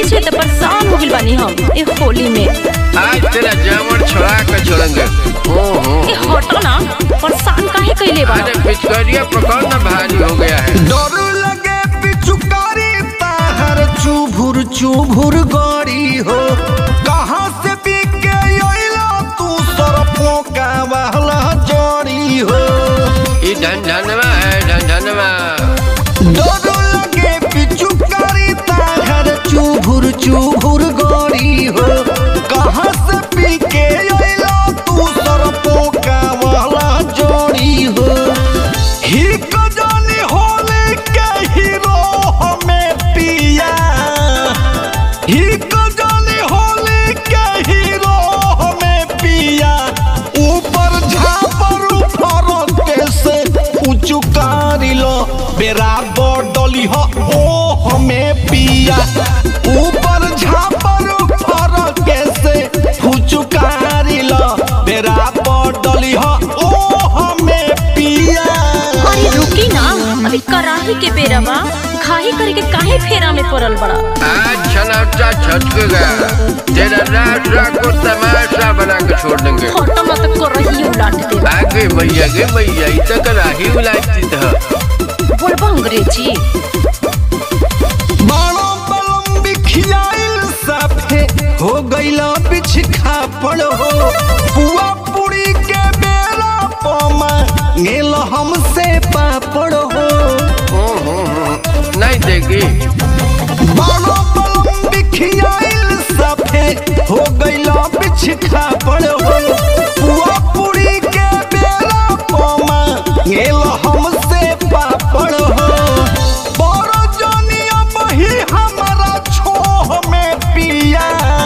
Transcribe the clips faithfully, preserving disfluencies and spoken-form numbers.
पीछे तो परेशान हो गइल बानी हम ए होली में। आज तेरा जामर छोड़ा के छोड़ेंगे। ए हटो ना, परेशान काहे कइले बा? अरे पिचकारिया पकड़ना भारी हो गया है। डर लगे पिचुकारी ताहर चुभुर चुभुर गड़ी हो। कहाँ से बिक के आइला तू सरपों का वाला जड़ी हो। ये धनधनवा है धनधनवा। डर लगे पिचुकारी ताहर चुभुर चुभुर गड़ी हो। कहाँ से बिक के आइला तू सरपों का वाला जड़ी हो। ही जानी होली के हीरो हमें पिया। ही जानी होली के हीरो हमें पिया। ऊपर झापर ऊपर कैसे उचुकारी लो बेरा बडली हो ओ हमें पिया। ऊपर झापर ऊपर कैसे उचुकारी लो बेरा बडली हो ओ हमें पिया। अरे रुकी ना, अभी कराही के बेरा बा, घाही करे के काहे फेरा में पड़ल बड़ा? आज छनाटा छटकेगा। तेरा रात रात को तमाशा बना के छोड़ देंगे। हटो ना तो कराही उलाट दे। आगे भैया गे भैया इतना कराही उलाटती था। बोलबा अंग्रेजी। बाणो बलम बिखियाइल साफे हो गइला बिछखा पड़ हो। पुआ पुड़ी के बेला पमा गेल हमसे पापड़ हो। नहीं देगी। बाणो बलम बिखियाइल साफे हो गइला बिछखा पड़ हो। पुआ पुड़ी के बेला पमा गेल हमसे पापड़ हो। बड़ो जनिया बही हमारा छोह में पिया।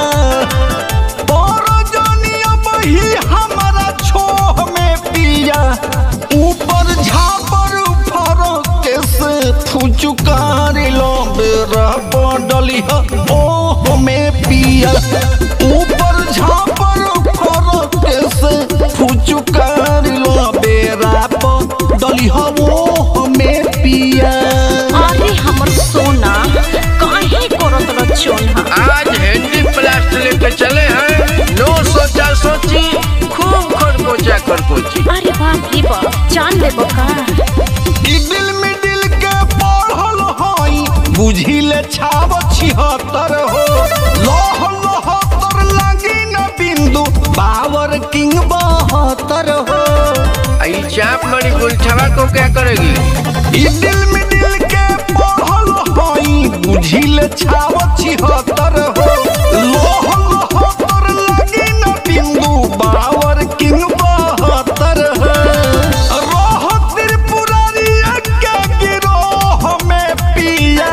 बड़ो जनिया बही हमारा छोह में पिया। ऊपर झापर फरो कैसे फुचुकारी लो बेरा बडली हो ओ में पिया। ऊपर झापर फरो कैसे फुचुकारी लो बेरा बडली हो ओ में पिया। अरे हमर सोना काहे करत रह चोन्हा? आज हैंडी प्लास्ट लेके चले हैं। नो सोचा सोची खूब खरकोचा खरकोची। अरे बाप रे बाप, जान ले बका। ई दिल में दिल के पढ़ल हई बुझिले छाव छिहत्तर हो। लोह लोहतर लागी न बिंदु बावर किंग बहत्तर हो। आई चाप मरी गुलछवा को क्या करेगी? ई दिल में दिल के पढ़ल हई बुझिले छाव छिहत्तर हो। लोह लोहतर लागी न बिंदु बावर किंग बहत्तर हो। रोह त्रिपुरारिया के गिरोह में पिया।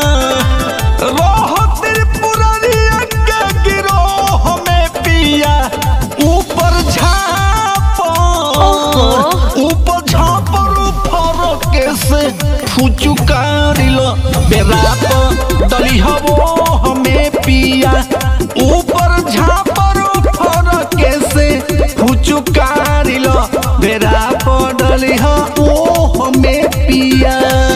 रोह त्रिपुरारिया के गिरोह में पिया। ऊपर झाप ऊपर झापर फरो कैसे फुचुकारी लो बेरा बडली हो हमें पिया। ऊपर झापर फरो कैसे फुचुकारी लो बेरा बडली हो हमें पिया।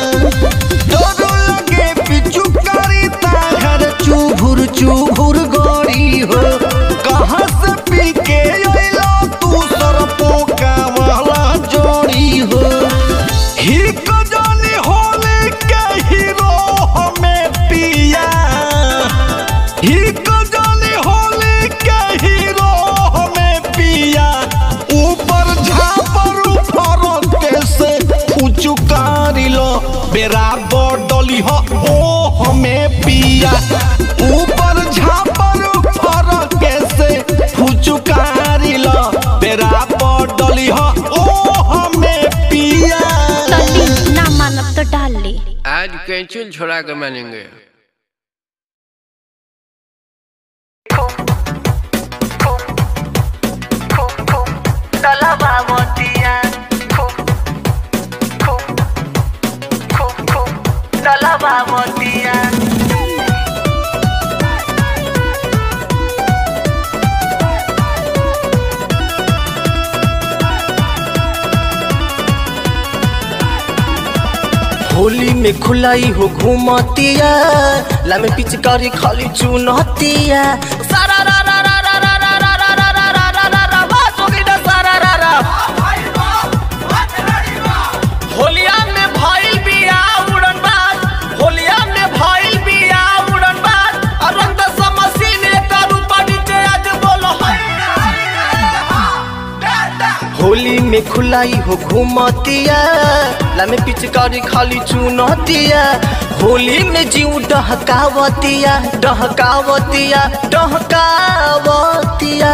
डर लगे पिचुकारी ताहर चुभुर चुभुर गड़ी हो। कहाँ से पी के आइला तू सरपों का वाला जोड़ी हो। ही जानी होली के हीरो हमें पिया। ही जानी होली के हीरो हमें पिया। ऊपर झापर फरो कैसे उचुकारी लो बेरा बडली हो ओ हमें पिया। ऊपर झापर फरो कैसे उचुकारी लो बेरा बडली हो ओ हमें पिया। तली ना मानब तो डाल ले। आज कैंचुल छोड़ा के मानेंगे। होली में खुलाई हो घूमतिया लामे पिचकारी खाली चुनतिया सारा रा रा रा रा रा रा रा रा रा रा रा रा रा रा वाह जोगिना सारा रा रा होलिया में भइल बिया उड़न बाज होलिया में भइल बिया उड़न बाज और रंग समसी ने करू पानी चे आज बोलो होली में खुलाई हो घूमतिया लामे पिचकारी खाली चुनतिया होली में जीव डहकावतिया डहकावतिया डहकावतिया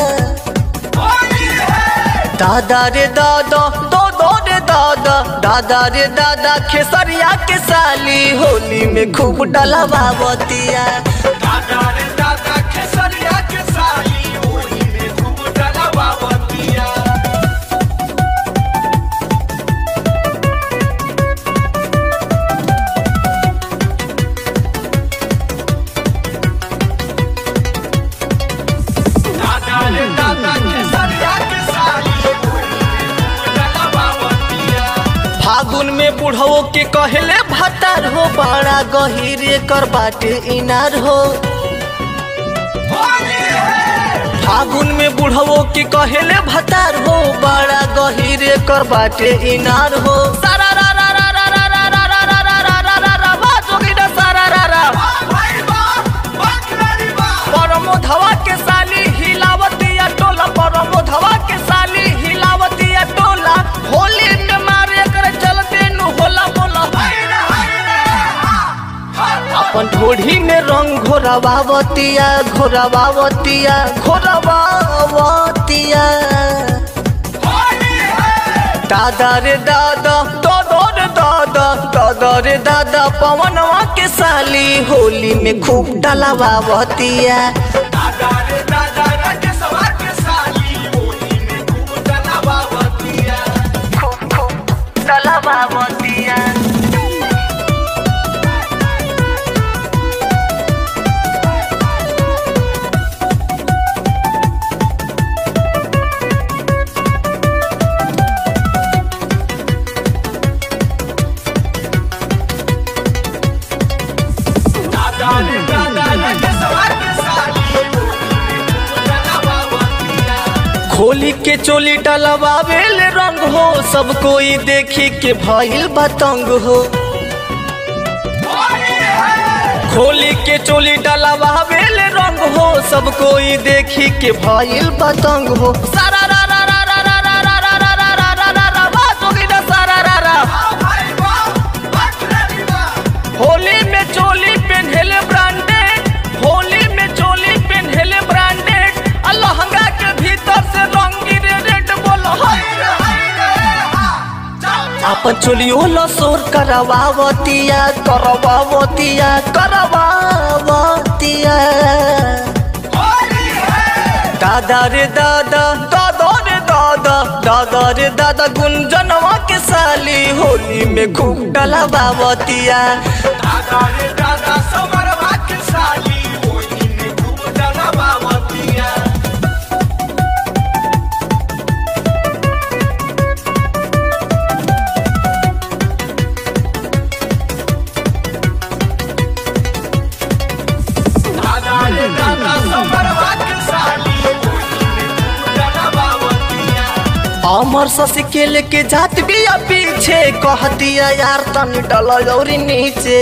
दादा रे दादा दो दो रे दादा दादा रे दादा खेसरिया के साली होली में खूब डलवावतिया दादा रे दादा खेसरिया के साली होली में खूब डलवावतिया फागुन में बुढ़वो के कहले भतार हो बड़ा गहिरे कर बाटे इनार हो फागुन में बुढ़वो के कहले भतार हो बड़ा गहिरे कर बाटे इनार हो सारा रा रा रा रा रा रा रा रा रा रा रा रा रा रा वाह जोगिना सारा रा रा परमोधवा के साली हिलावतिया टोला परमोधवा के साली हिलावतिया टोला होली में मारे कर चलते नु होला बोला अपन ढोढ़ी में रंग घोरावावतिया घोरावावतिया घोरावावतिया दादा रे दादा दादा रे दादा दादा रे दादा पवनवा के साली होली में खूब डलवावतिया दादा रे दादा राजेशवा के साली होली में खूब डलवावतिया खूब खूब डलवावतिया होली के चोली डलवावेल रंग हो सब कोई देखी के भइल बतंग हो होली के चोली डलवावेल रंग हो सब कोई देखी के भइल बतंग हो सारा रा रा रा रा रा रा रा रा रा रा रा रा रा रा वाह जोगिना सारा रा रा होली में चोली पेन्हले ब्रांडेड होली में चोली पेन्हले ब्रांडेड लहंगा के भीतर से रंगी रेड बोलो अपन चोलियो लसोर करवावतिया करवावतिया करवावतिया दादा रे दादा दादा रे दादा दादा रे दादा गुंजनवा के साली होली में खूब डलवावतिया दादा रे दादा समरवा के साली होली में खूब डलवावतिया अमर शशि के लेके जात बिया पीछे कहतिया यार तनी डल और नीचे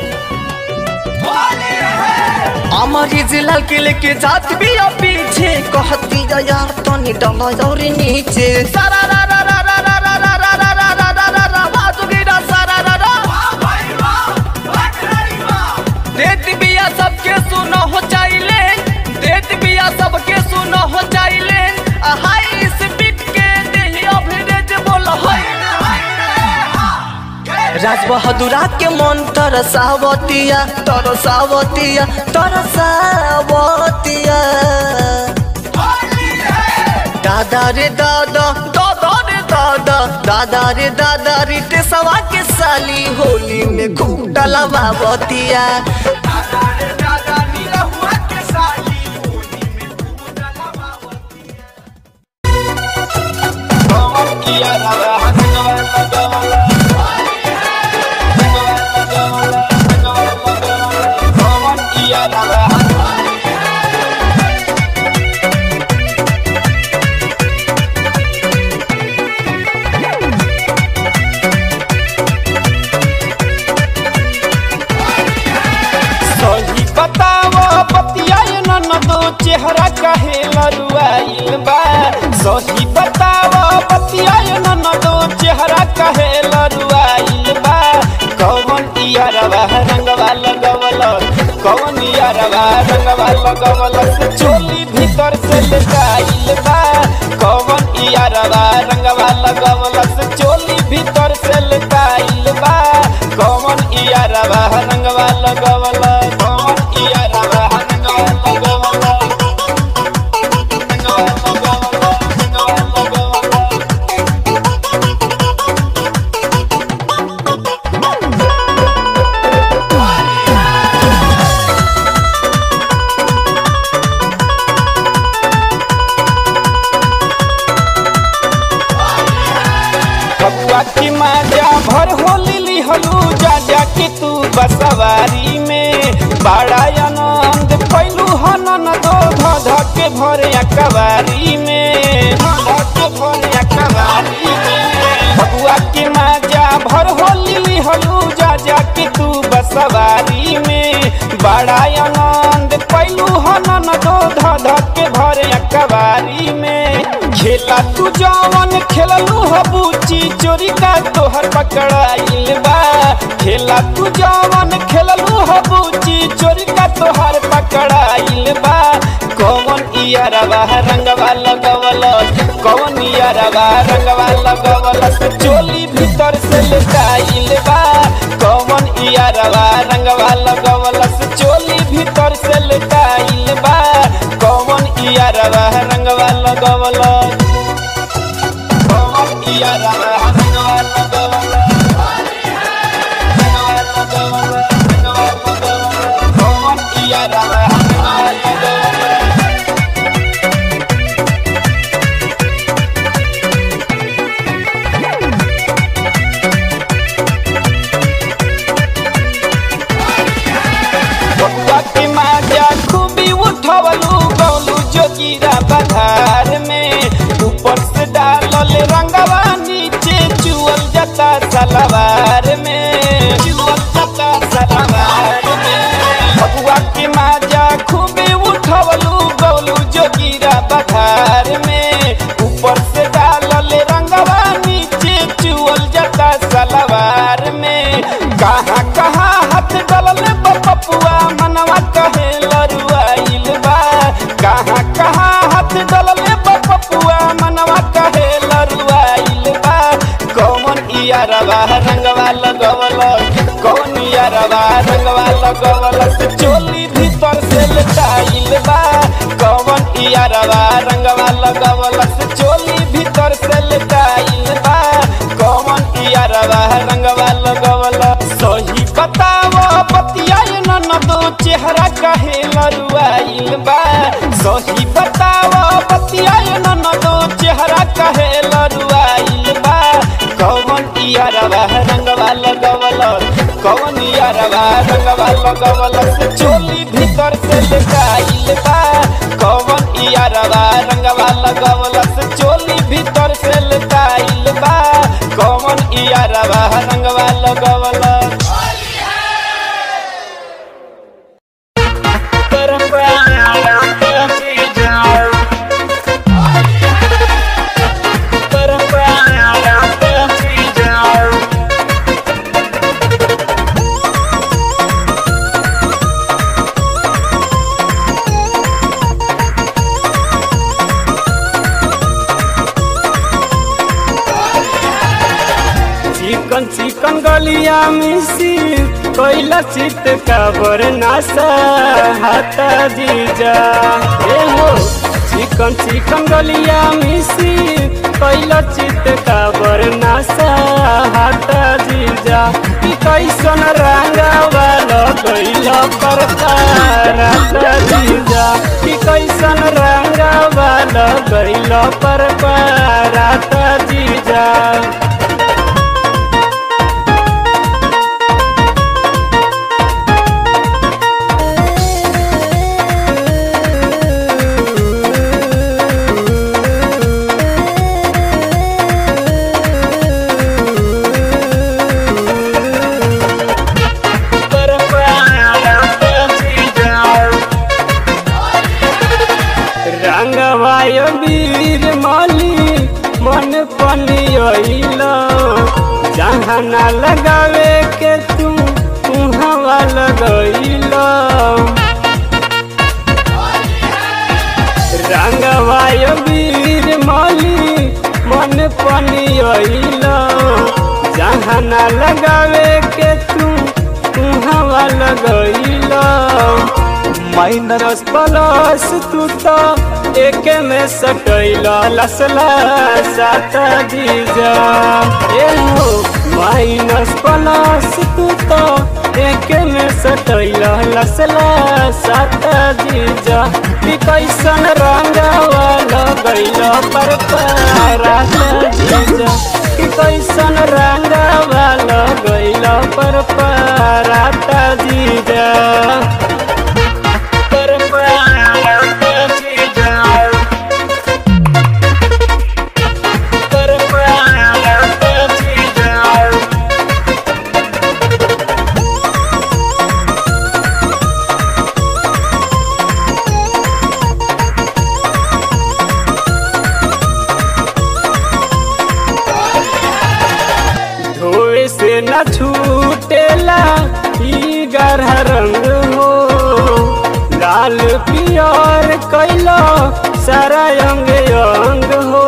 अमर जिलाल के लेके जात बिया पीछे कहतिया यार तनी डल और नीचे सारा रा रा रा रा रा रा रा रा रा रा रा रा रा रा वाह जोगिना सारा रा रा देत बिया सबके सुनो हो चाइले देत बिया सबके सुनो हो चाइले हाई स्पीड के देही अभिरेज बोल राज बहादुरा के मन तरसावतिया तरसावतिया तरसावतिया दादा रे दादा दादा रे दादा दादा रे दादा रीते सवा के साली होली में खूब डलवावतिया दादा रे दादा नीला हुआ के साली होली में खूब डलवावतिया किया कहे लरुआइल बा कौन यारवा रंगवा लगवल कौन यारवा रंगवा लगवल से चोली भीतर से लटाइल बा कौन यारवा रंगवा लगवल से चोली भीतर से लटाइल बा कौन यारवा रंगवा लगवल कौन यारवा रंगवा लगवल की माजा भर होली लिहलू जा जा के तू बसवारी में बड़ा आनंद पैलू हनन दो ध के भरे अकबारी में के भरे अकबारी में बबुआ के माजा भर होली लिहलू जा जा के तू बसवारी में बड़ा आनंद पैलू हनन दो ध के भरे अकबारी में खेला तू जवन खेललू हबूची चोरी का तोहर पकड़ाइल बा खेला तू जवन खेललू हबूची चोरी का तोहर पकड़ाइल बा कौन यारवा रंगवा लगवल कौन यारवा रंगवा लगवल से चोली भीतर से लटाइल बा कौन यारवा रंगवा लगवल से चोली भीतर से लटाइल बा कौन यारवा रंगवा लगवल कौन यारवा रंगवा लगवल कौन यारवा रंगवा लगवल खूबी उठवलू गौलू जोगिरा बधार में ऊपर से डालल रंगवा नीचे चुअल जाता सलवार में चुअल जाता सलवार में बबुआ के माजा खूबी उठवलू गौलू जोगिरा बधार में ऊपर से डालल रंगवा नीचे चुअल जाता सलवार में कहाँ कहाँ हाथ डलल बपपुआ मनवा कहे लरुआइल बा कहाँ कहाँ हाथ डलल बपपुआ मनवा कहे लरुआइल बा कौन यारवा रंगवा लगवल कौन यारवा रंगवा लगवल से चोली भीतर से लटाइल बा कौन यारवा रंगवा लगवल से चोली भीतर से लटाइल बा कौन यारवा रंगवा लगवल सही बताव बतिया न दो चेहरा कहे लरुआइल बा सही बताव बतिया न दो चेहरा कहे लरुआइल बा कौन यारवा रंगवा लगवल कौन यारवा रंगवा लगवल से चोली भीतर से लटाइल बा कौन यारवा रंगवा लगवल से चोली भीतर से लटाइल बा कौन यारवा रंगवा लगवल चिकन चिकन गलिया मिसी कोइला चित काबर नासा हाथा जीजा ए हो चिकन चिकन गलिया मिसी कोइला चित काबर नासा हाथा जीजा कि कैसन रंगवा लगैला परता राता जीजा कि कैसन रंगवा लगैला परता राता जीजा वीर माली मन पनियल जहाँ ना लगावे के तू हवा लगैला रंगवाय वीर माली मन पनियला जहाँ ना लगावे के तू हवा लगैला माइनस प्लस तू तो एक में सटैला लसला सात दीजा ए हो माइनस प्लस तू तो एक में सटैला लसला सात दीजा कि कैसन रंगवा लगैला पर पारात दीजा कि कैसन रंगवा लगैला पर पारात दीजा न छूटेला ई गरह रंग हो लाल पियर कैला सारा अंग अंग हो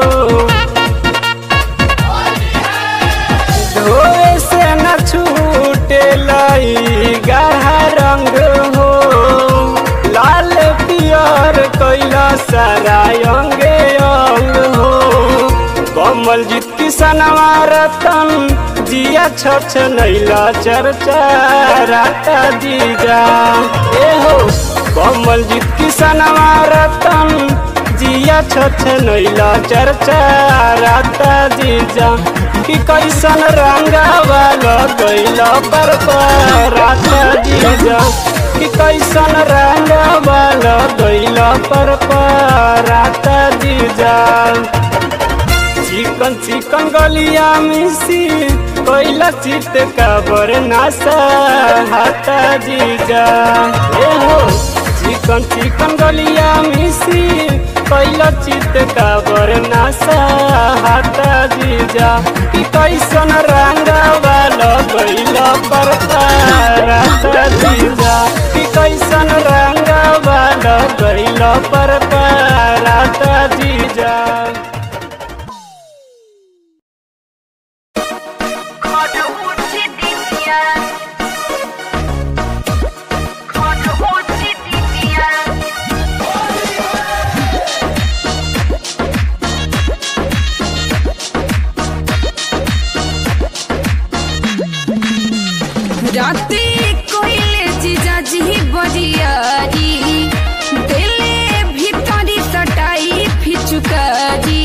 धोए से न छूटेला ई गरह रंग हो लाल पियर कैला सारा अंग अंग हो कमल जीत किसनवा रतन जिया छछ नैला चर्चा राता दीजा ए हो कमल जीत किसनवा रतन जिया छछ नैला चर्चा राता दीजा कि कैसन रंगवा लगैला पर राता दीजा कि कैसन रंगवा लगैला पर राता दीजा चिकन चिकन गलिया मिसी कोइला चित का बरनासा हाथा जीजा ए हो चिकन चिकन गलिया मिसी कोइला चित का बरनासा हाथा जीजा कि कैसन रंगवा लगैला पर राता जीजा कि कैसन रंगवा लगैला पर राता जीजा राते कोइले जीजा जी बरियारी दिले भीतरी सटाई फिचुकारी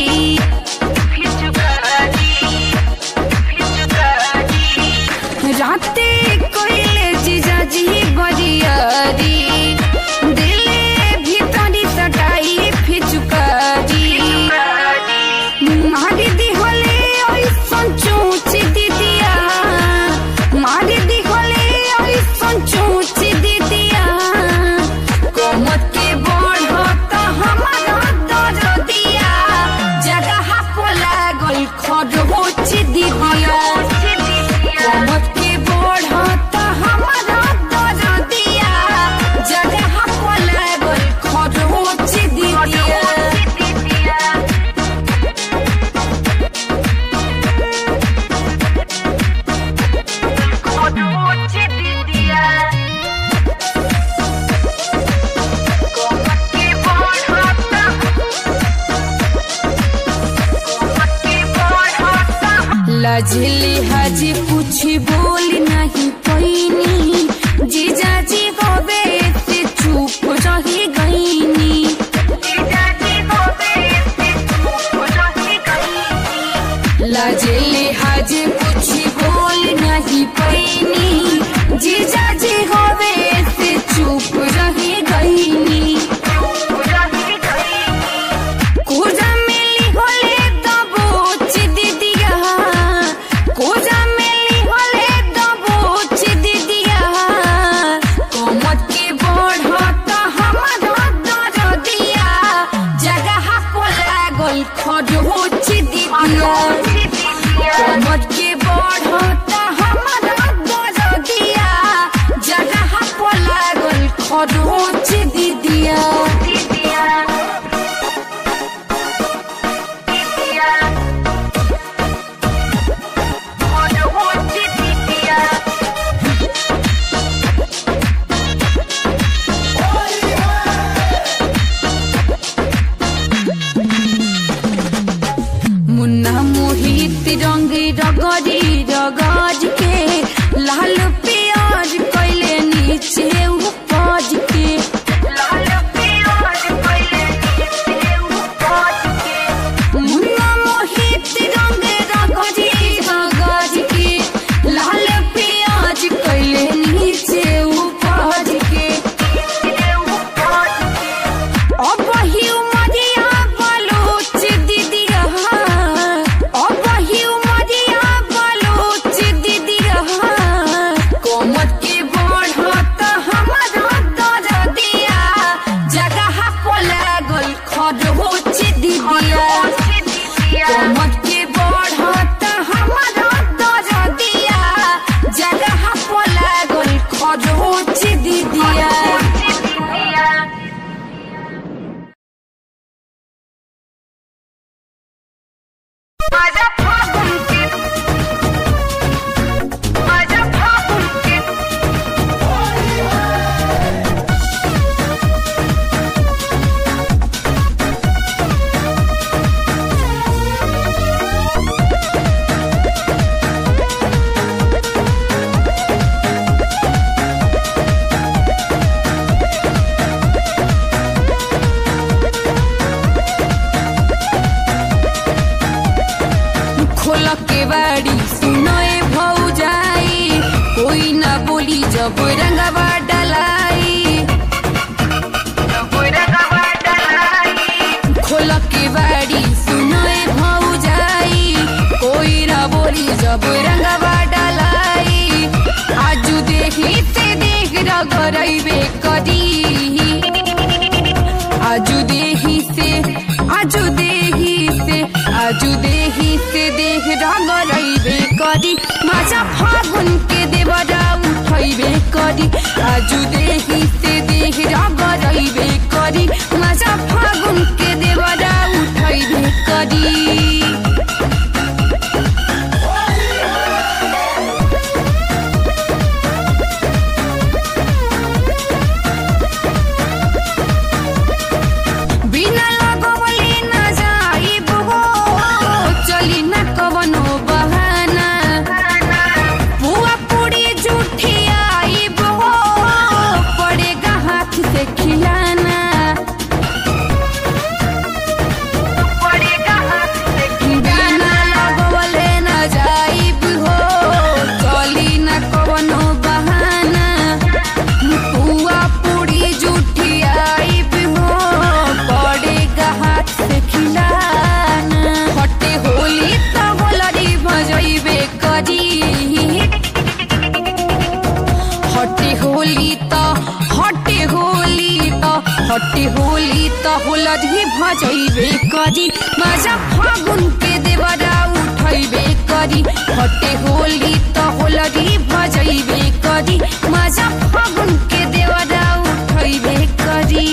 राते कोइले जीजा जी बरियारी दिले भीतरी सटाई फिचुकारी मारी दी होले ऐसन चोची दीदिया मारी दी चूची दीदिया कोमत के बढ़ता हमारा दर दिया जगह पोला गई खड होची दीदिया कोमत के बढ़ता हमारा दर दिया जगह पोला गई खड होची दीदिया लजली हाजी कुछ बोल नहीं पैनी जीजा जी होवे से चुप रही गईनी लजली हाजी कुछ बोल नहीं पैनी जीजा जी होवे से चुप रही गईनी खड होची दीदिया कोमत के खरोच दीदिया मुन्ना मोहित रंग रगड़ी रगज के लाल प्याज कैले नीचे उपज के लाल प्याज कैले नीचे उपज के मुन्ना मोहित रंग रगड़ी रगज के लाल प्याज कैले नीचे उपज के अब ही उमरिया बलोच दीदिया अब ही उमरिया बलोच दीदिया कोमत के बढ़त हमारा दरदिया जगह को लागल खरोच दीदिया कोमत के बढ़त हमारा दरदिया जगह को लागल खरोच दीदिया आजा फागुन के आजा फागुन के खोल के बाड़ी सुनोए भौजाई कोई ना बोली जब रंगवा डलाई खोल के बाड़ी सुनोए भौजाई कोई ना बोली जब रंगवा डलाई आजू देखी से देख रगरैबे करी आजू देही से आजू देही से आजू देही से देख रगरैबे करी माजा फागुन के देवरा उठैबे करी आजू देही से देख रगरैबे करी माजा फागुन के देवरा उठैबे करी बिना लगवले न जाइब हो चली न कवनो बहाना बुआ पूरी जूठी आइब हो पड़ेगा हाथ से खिलाना पड़ेगा हाथ से बिना लगवले न जाइब हो चली न कवनो बहाना बुआ पूरी जूठी आइब हो पड़ेगा हाथ से खिलाना हटे होली तो होलरी भजैबे करी हटे होली तो हटे होली तो हटे होली तो होलरी भजैबे करी माजा फागुन के देवरा उठैबे करी हटे होली तो होलरी भजैबे करी माजा फागुन के देवरा उठैबे करी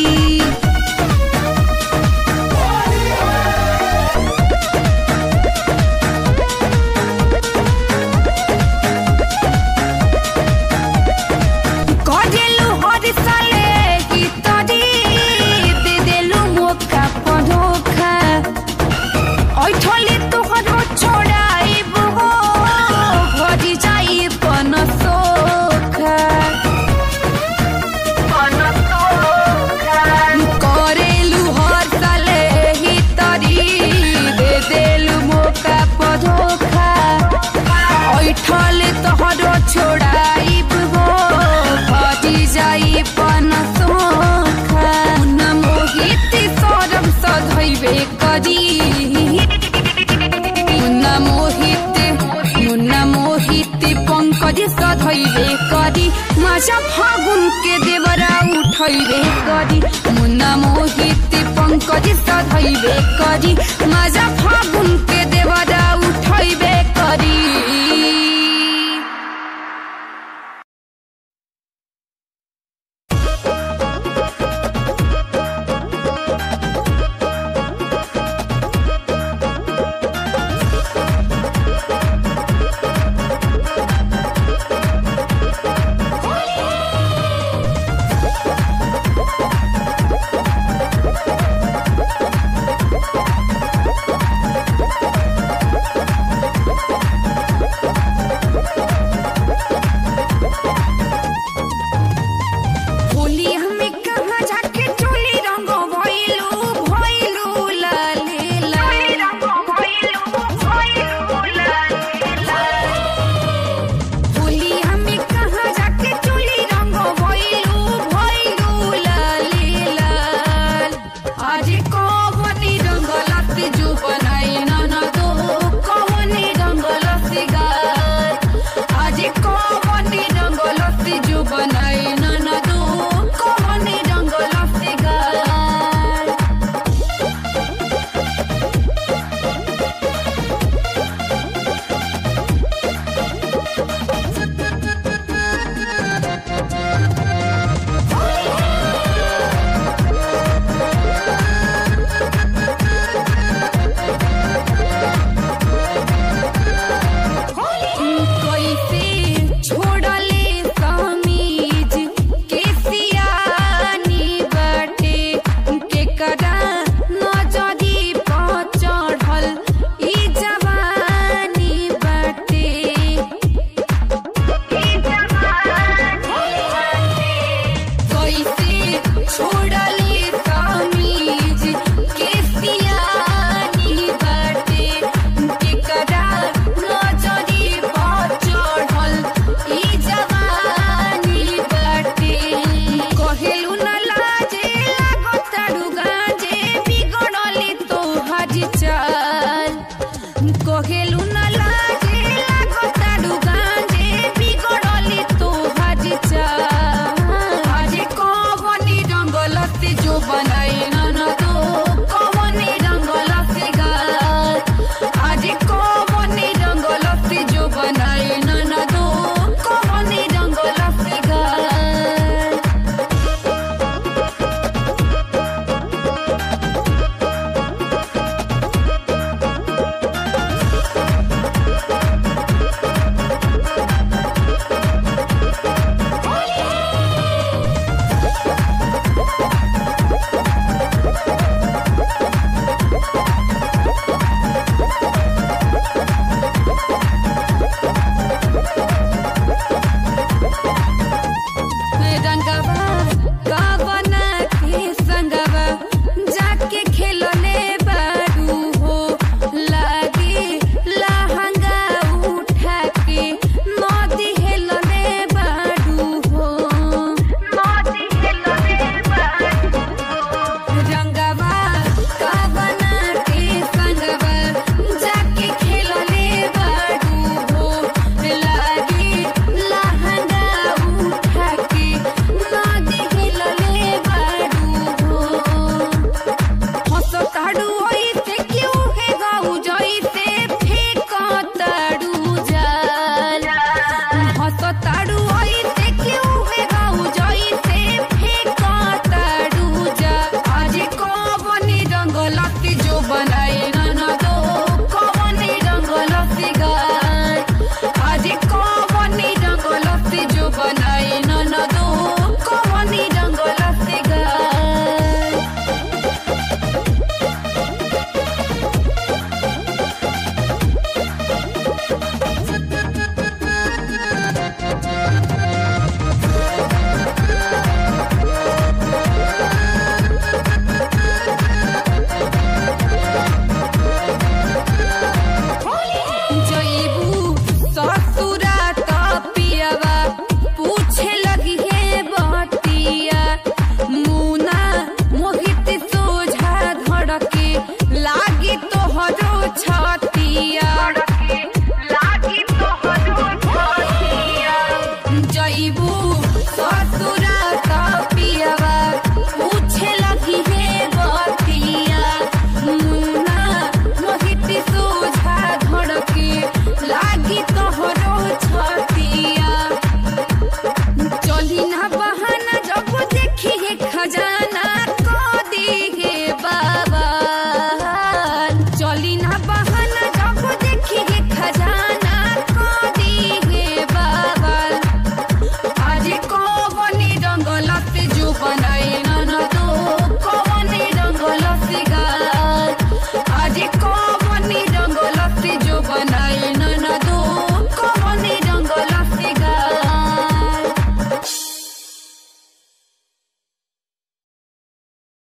करेलु हर साले की तरी दे देलु मौका पधोखा ऐठले तोहरो छोड़ाइब हो भरी जाई पन सोखा करेलु हर साले ही तरी दे देलु मौका पधोखा ऐठले तोहरो छोड़ाइब हो भरी जाई पन सोखा मुन्ना मोहित सरम सधैबे करी मुन्ना मोहित मुन्ना मोहित पंकज सधैबे करी माजा फागुन के देवरा उठैबे करी मुन्ना मोहित पंकज सधैबे करी माजा फागुन